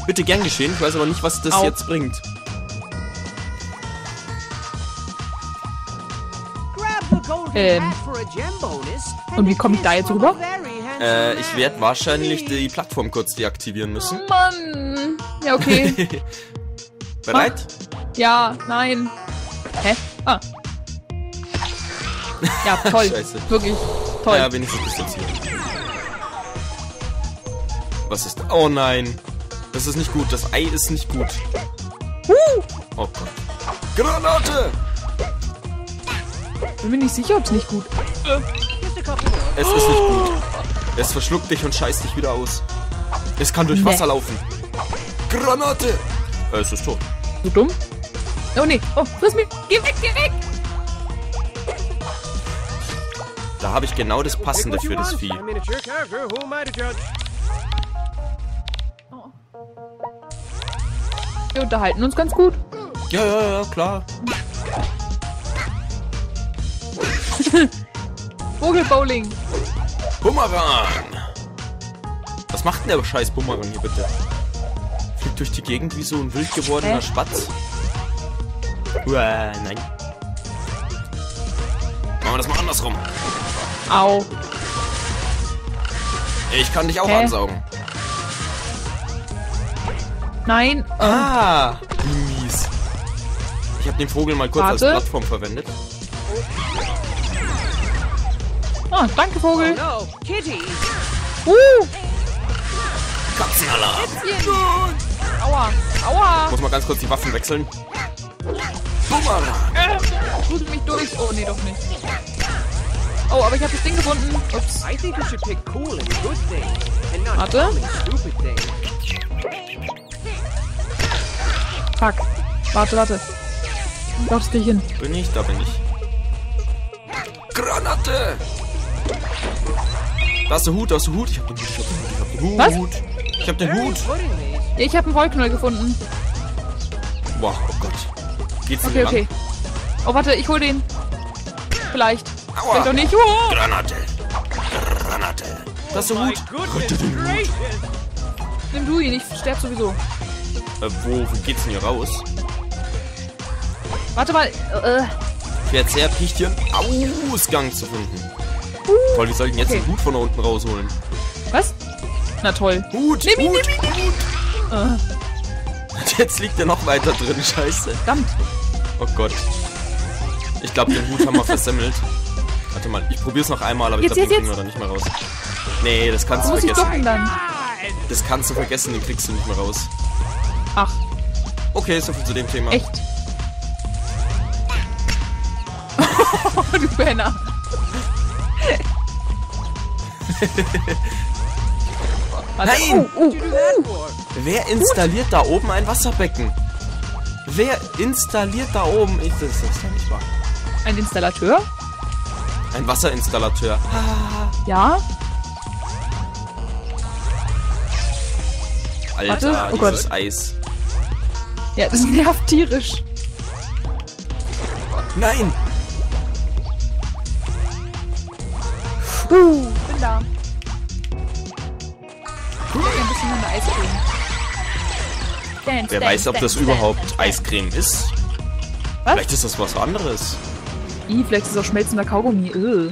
Bitte gern geschehen. Ich weiß aber nicht, was das jetzt bringt. Und wie komme ich da jetzt rüber? Ich werde wahrscheinlich die Plattform kurz deaktivieren müssen. Oh Mann. Ja, okay. Bereit? Ja, nein. Hä? Ah. Ja, toll. Scheiße. Wirklich toll. Ja, wenigstens bis jetzt hier. Was ist... Oh nein. Das ist nicht gut. Das Ei ist nicht gut. Oh Gott. Granate! Bin mir nicht sicher, ob es nicht gut ist. Es ist nicht gut. Es verschluckt dich und scheißt dich wieder aus. Es kann durch Wasser laufen. Granate! Es ist tot. So dumm? Oh nee. Oh, friss mich. Geh weg, geh weg. Da habe ich genau das Passende für das Vieh. Wir unterhalten uns ganz gut. Ja, klar. Vogelbowling. Bumerang! Was macht denn der scheiß Bumerang hier bitte? Fliegt durch die Gegend wie so ein wild gewordener Spatz. Nein. Machen wir das mal andersrum. Au. Ich kann dich auch ansaugen. Nein. Ah, wie mies. Ich habe den Vogel mal kurz als Plattform verwendet. Ah, danke, Vogel. Katzenalarm. Aua. Aua. Muss mal ganz kurz die Waffen wechseln. Bumerang. Rüsselt mich durch. Oh, nee, doch nicht. Oh, aber ich habe das Ding gefunden. Ups. Warte. Fuck. Warte. Laufst dich hin. Bin ich? Da bin ich. Granate! Da ist der Hut. Ich hab den Hut. Was? Ich hab den Hut. Ja, ich habe einen Wollknäuel gefunden. Boah, oh Gott. Geht's denn Okay. Oh, warte, ich hol den. Vielleicht. Aua. Vielleicht doch nicht. Oh. Granate. Das ist der Hut. Rette den Hut. Nimm du ihn, ich sterb sowieso. Wo geht's denn hier raus? Warte mal. Ich werde sehr erpicht, hier einen Ausgang zu finden. Toll, wir sollten jetzt den Hut von da unten rausholen. Was? Na toll. Hut! Nimm ihn. Jetzt liegt er noch weiter drin, scheiße. Verdammt. Oh Gott. Ich glaube, den Hut haben wir versemmelt. Warte mal, ich probier's noch einmal, aber ich glaube, den kriegen wir da nicht mehr raus. Nee, das kannst du Muss ich vergessen. ducken dann? Das kannst du vergessen, den kriegst du nicht mehr raus. Ach, Okay, soviel zu dem Thema. echt? Du Penner. Nein! Wer installiert da oben ein Wasserbecken? Wer installiert da oben? Das ist doch nicht wahr. Ein Installateur? Ein Wasserinstallateur. Ja. Alter, Warte, oh dieses Gott. Eis. Ja, das nervt tierisch. Nein! Bin da. Ich will ein bisschen an der Eiscreme. Wer weiß, ob das überhaupt Eiscreme ist? Was? Vielleicht ist das was anderes. Vielleicht ist es auch schmelzender Kaugummi.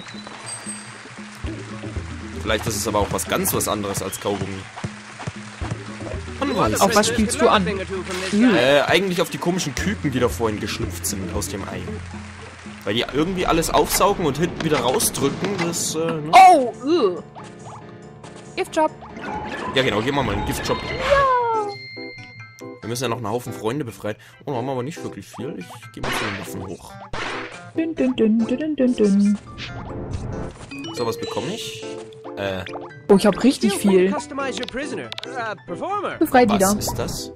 Vielleicht ist es aber auch was anderes als Kaugummi. Man weiß. Auf was spielst du an? Eigentlich auf die komischen Küken, die da vorhin geschlüpft sind aus dem Ei. Weil die irgendwie alles aufsaugen und hinten wieder rausdrücken, das, ne? Oh! Giftjob. Ja genau, gehen wir mal in den Giftshop. Wir müssen ja noch einen Haufen Freunde befreien. Oh, haben wir aber nicht wirklich viel. Ich gehe mal zu den Waffen hoch. Dün. So, was bekomme ich? Oh, ich hab richtig viel. Befrei die da. Was ist das?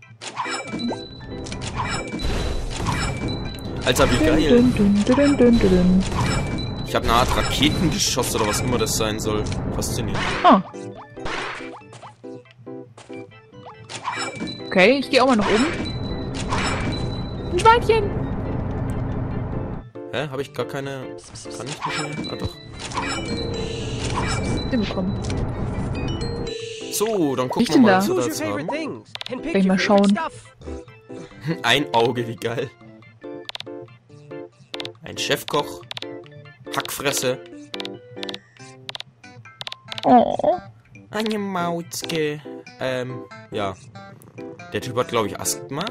Alter, wie geil. Dün. Ich habe eine Art Raketengeschoss oder was immer das sein soll. Faszinierend. Ah. Okay, ich gehe auch mal nach oben. Ein Schweinchen. Hä? Habe ich gar keine... Kann ich nicht mehr? Ah, doch. Den bekommen. So, dann Ich gucken wir denn mal, da? was wir da Choose jetzt your haben. favorite things and pick Will ich your mal favorite schauen. stuff. Ein Auge, wie geil. Ein Chefkoch. Hackfresse. Oh. Eine Mauzke. Ja. Der Typ hat, glaube ich, Asthma.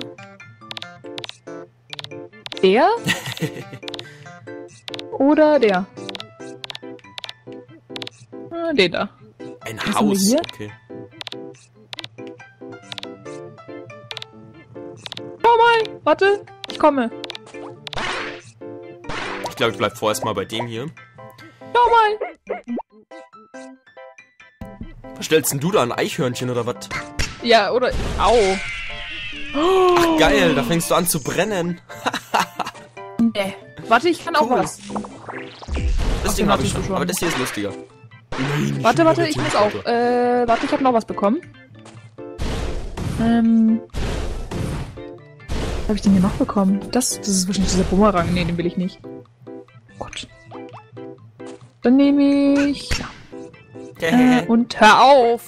Der? Oder der? Ah, den da. Ein Was haben wir Haus. hier? Okay. Schau mal, warte, ich komme. Ich glaube, ich bleib vorerst mal bei dem hier. Schau mal. Was stellst denn du da, ein Eichhörnchen oder was? Ja, oder... Au. Ach, geil, da fängst du an zu brennen. Nee. Warte, ich kann auch Cool. was. Das Ach, Ding den habe ich hattest du schon, schon. aber das hier ist lustiger. Nein, nicht Warte, wieder ich der muss auch. Typ. Warte, ich habe noch was bekommen. Was habe ich denn hier noch bekommen? Das ist wahrscheinlich dieser Bumerang. Nee, den will ich nicht. Gott. Dann nehme ich... Ja. Und hör auf!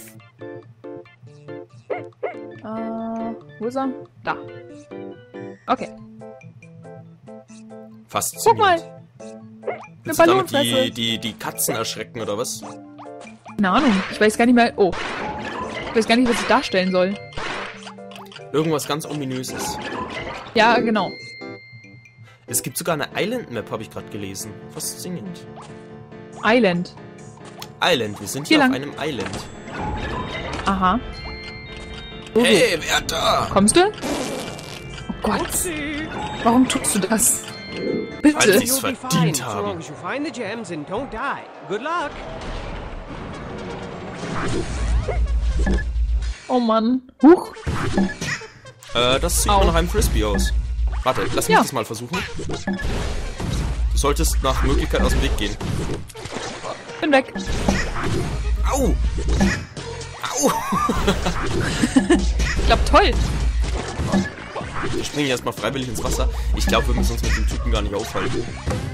Wo ist er? Da. Okay. Faszinierend. Guck mal! Willst du damit Ballonfresse. die Katzen erschrecken, oder was? Keine Ahnung. Ich weiß gar nicht mehr... Oh. Ich weiß gar nicht, was ich darstellen soll. Irgendwas ganz Ominöses. Ja, genau. Es gibt sogar eine Island-Map, habe ich gerade gelesen. Faszinierend. Island. Island, wir sind Hier hier auf lang. einem Island. Aha. Hey, wer da? Kommst du? Oh Gott. Warum tust du das? Bitte. Weil sie- You'll be verdient fine so haben. long as you find the gems and don't die. Good luck. Oh Mann. Huch. Das sieht Au. mal nach einem Frisbee aus. Warte, lass mich Ja. das mal versuchen. Du solltest nach Möglichkeit aus dem Weg gehen. Bin weg. Au! Au! Ich glaub, toll. Wir springen erstmal freiwillig ins Wasser. Ich glaube, wir müssen uns mit dem Typen gar nicht aufhalten.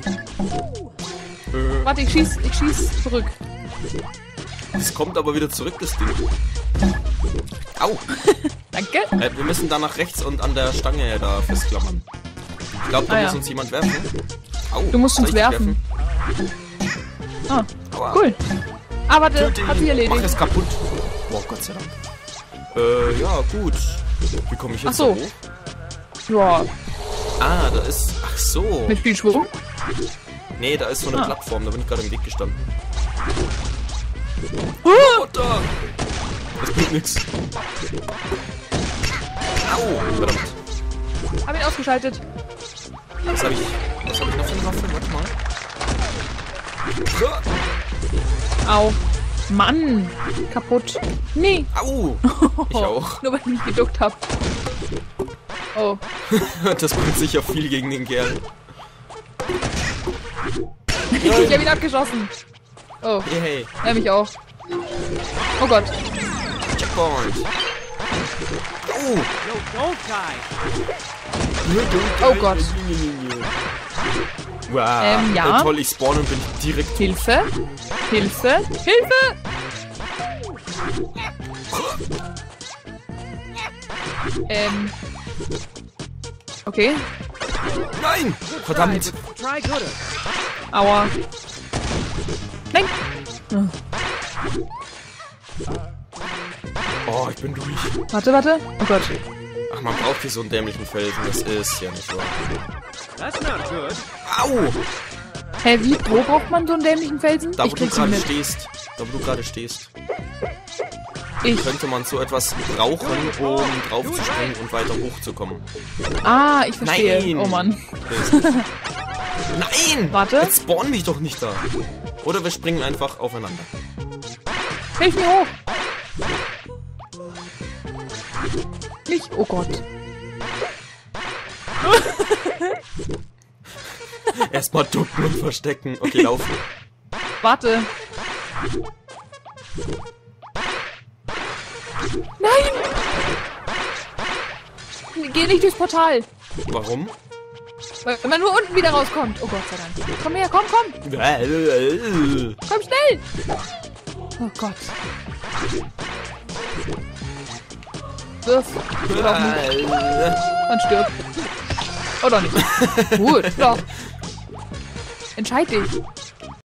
Warte, ich schieß zurück. Es kommt aber wieder zurück, das Ding. Au! Danke. Wir müssen da nach rechts und an der Stange da festklammern. Ich glaube, da Ah, muss ja. uns jemand werfen. Au, Du musst soll uns ich dich werfen. Ah, Aua. cool. Ah, warte, Töte hat sie ihn. Mach erledigt. es kaputt. Boah, Gott sei Dank. Ja, gut. Wie komme ich jetzt Ach so. da hoch? Ja, Ah, da ist... Ach so. mit viel Schwung. Nee, da ist so eine Ah. Plattform. Da bin ich gerade im Weg gestanden. Ah, Mutter! Das bringt nix. Au! Verdammt. hab ihn ausgeschaltet. Was habe ich noch für eine Waffe? Warte mal. Au. Mann. Kaputt. Nee. Au! Ich auch. Nur weil ich mich geduckt hab. Oh. Das bringt sicher viel gegen den Kerl. Ich hab ihn abgeschossen. Oh. Hey, Er mich auch. Oh Gott. Checkpoint. Au! No, don't die. Oh Gott. Wow. Ja. Toll, ich spawn und bin direkt tot. Hilfe. Hilfe. Hilfe. Okay. Nein! Verdammt! Try gooder. Aua. Nein. Oh, ich bin durch. Warte. Oh Gott. Ach, man braucht hier so einen dämlichen Felsen. Das ist ja nicht wahr. That's not good. Au! Hä, wo braucht man so einen dämlichen Felsen? Da, wo Ich du krieg's gerade nicht mit. stehst. Da, wo du gerade stehst. Ich. Könnte man so etwas brauchen, um draufzuspringen und weiter hochzukommen. Ah, ich verstehe. Nein! Oh Mann. Nein! Warte. Jetzt spawn mich doch nicht da. Oder wir springen einfach aufeinander. Hilf mir hoch. Nicht. Oh Gott. Erstmal ducken und verstecken. Okay, laufen. Warte. Nein! Geh nicht durchs Portal. Warum? Weil man nur unten wieder rauskommt. Oh Gott sei Dank. Komm her, komm. Komm schnell. Oh Gott. Wirf. Oder auch nicht. Dann stirb. Oder nicht. Gut, doch. Entscheid dich.